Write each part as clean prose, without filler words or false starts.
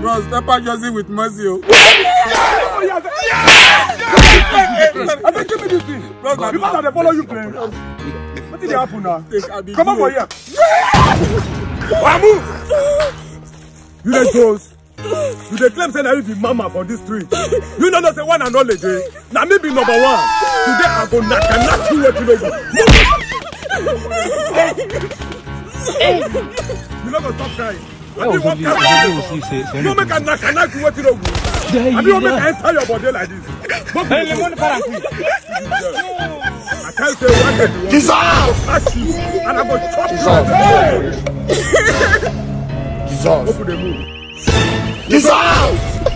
Bro, step out just with mercy. Oh, yeah. I said, give me this thing. Bro, because they follow you playing. What did happen now? Come over here. Move. You dey toast. You dey claim say na you be mama for this street. You know say one and only day. Na me be number one. Today I go knock you what you know. You no go stop crying. You make a knock you what you know. I don't make I enter your body like this. I can't say one day. And I go chop you. Open the moon. Jesus!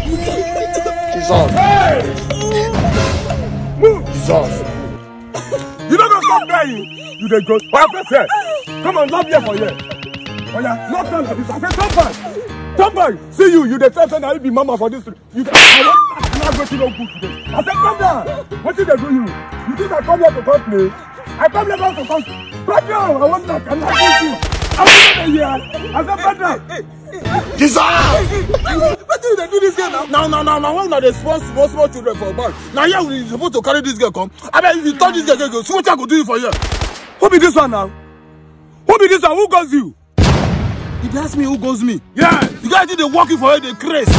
Move! Jesus! You don't go stop crying! You dey go. Come on, love here for you. Oh yeah, not turn like this. I said, turn back! See you dey tell say na you be mama for this. You not go to no good today. I said, come down! What did they do you? You think I come here to talk me? I come here to talk. Back down! I want that. I'm not going to. I'm not here. I said, back down! Jesus! What do they do this girl now? Now, when they small children for a bank. Now, here we supposed to carry this girl come. I mean, if you touch this girl, go. So what I go do you for you? Who be this one now? Who be this one? Who goes you? If you ask me who goes me? Yeah! You guys did the walking for her, they crazy.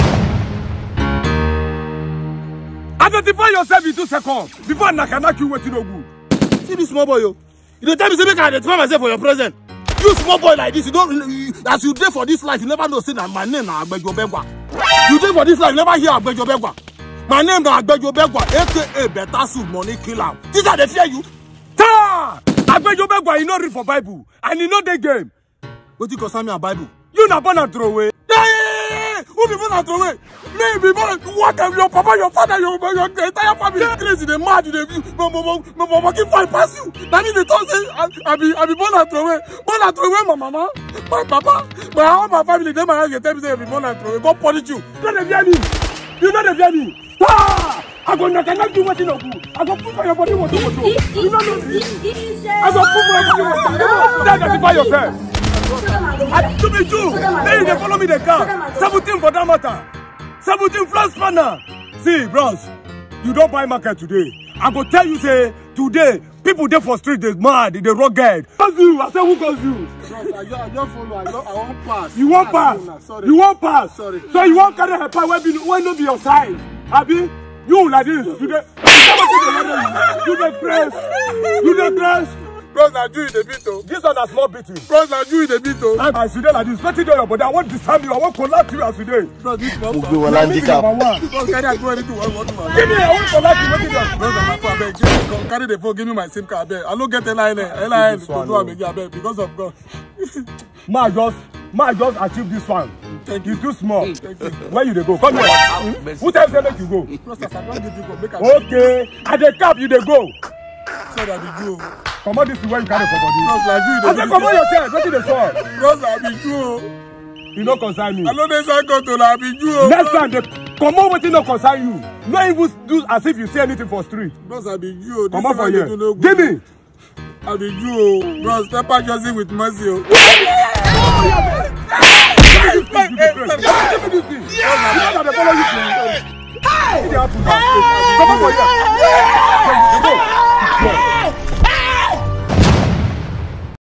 Identify yourself in 2 seconds. Before I knock you, what you no good. See this small boy, yo. You don't tell me to make I identify myself for your present. You small boy like this, you don't as you dey for this life, you never know say my name na Agbejo Begwa. You dey for this life, you never hear Agbejo Begwa. My name na Agbejo Begwa, aka Better Soup Money Killer. These are the fear you. Ta! Agbejo Begwa, you no read for Bible, and you know the game. What you concern me about Bible? You na born and throw away. Hey! Who be born and throw away? Me be born. What have your papa, your father, your entire family crazy? They mad. They keep fight past you. That means they don't say I be born and throw away. Born and throw away, my mama, my papa, my family. They might tell me say I be born and throw away. God punish you. You know the fear me. You know the fear me. Ah! I go knock you what you know. I go put for your body what you do. You know this. I go put for your body what you do. Identify yourself. To be true, then they follow me the car. 17 for that matter. 17 plus spanner. See, bros, you don't buy market today. I go tell you, say, today, people there for street, they mad, they rugged. Who you? I say, who goes you? I don't follow, I won't pass. You won't pass? Sorry. You won't pass? Sorry. So you won't carry her power when not be your side. Abi, you like this. You the press. You the press. Bros, I do it a bit, though. This one is small beating. Bros, I do it a bit, though. As you like this, let it do your body. I want to disarm you. I want to collapse you as you do. Bros, this one. Bros, can I do anything? Bros, can I do anything? Give me, I want to collapse you. What is that? Bros, I'm not beg. Carry the phone, give me my SIM card, beg. I don't get a line to do a beg, because of God. Ma just achieve this one. Thank you. It's too small. Thank you. Where you dey go? Come here. Who tells you make you go? Bros, I don't give you go. Make Okay. At the cap, you dey go. So that you go. Come on, this is where you carry for body. Bros, I do it. I said, come on your chest. What is the song? Bros, I be true. You no concern me. I know they say go to I be true. Next time, they come on, what no concern you. Not even do as if you say anything for street. Bros, I be true. Come on for here. Give me. I be true. Bros, step out just with mercy. Give me this thing. These are the follow you. Come on for here.